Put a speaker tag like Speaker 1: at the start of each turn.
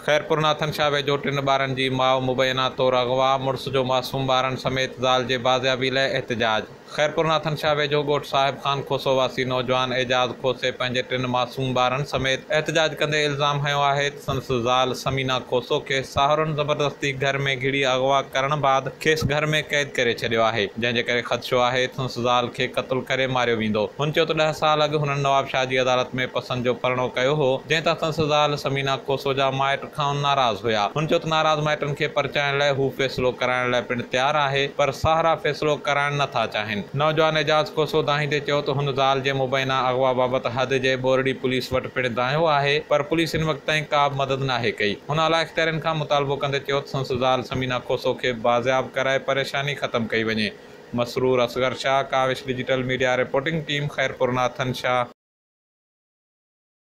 Speaker 1: खैरपुर नाथन शाह वेझो 3 ॿारनि जी माउ मुबैना तौरु अगवा, मुड़ुस जो मासूम ॿारनि समेत ज़ाल जे बाज़ियाबी लाइ एहतिजाज। खैरपुर नाथन शाह वेझो ॻोठ साहिब खान खोसो वासी नौजवान एजाज़ खोसे पंहिंजे 3 मासूम ॿारनि समेत एहतिजाज कंदे इल्ज़ाम हयो आहे त संदसि ज़ाल समीना खोसो खे साहुरनि ज़बरदस्ती घर में घिड़ी अगवा करण बाद खेसि घर में क़ैद करे छॾियो आहे, जंहिंजे करे ख़दशो आहे त संदसि ज़ाल खे क़त्ल करे मारियो वेंदो। हुन चयो त 10 साल अॻु हुननि नवाब शाह जी अदालत में पसंदि जो परिणो कयो हो, जंहिं तां संदसि ज़ाल समीना खोसो जा माइट खां नाराज़ हुया। हुन चयो त नाराज़ माइटनि खे परचाइण लाइ हू फ़ैसिलो कराइण लाइ पिणु तयारु आहे, पर साहुरा फ़ैसिलो कराइण नथा चाहिनि। नौजवान एजाज़ खोसो दाहींदे चयो त हुन ज़ाल जे मुबैना अगवा बाबति हद जे बोरड़ी पुलिस वटि पिणु दाहियो आहे, पर पुलिस हिन वक़्त ताईं का बि मदद नाहे कई। हुन आला इख़्तियारनि खां मुतालबो कंदे चयो त संदसि ज़ाल समीना खोसो खे बाज़ियाब कराए परेशानी ख़तमु कई वञे। Masroor Asghar Shah, Kawish digital media reporting team, Khairpur Nathan Shah.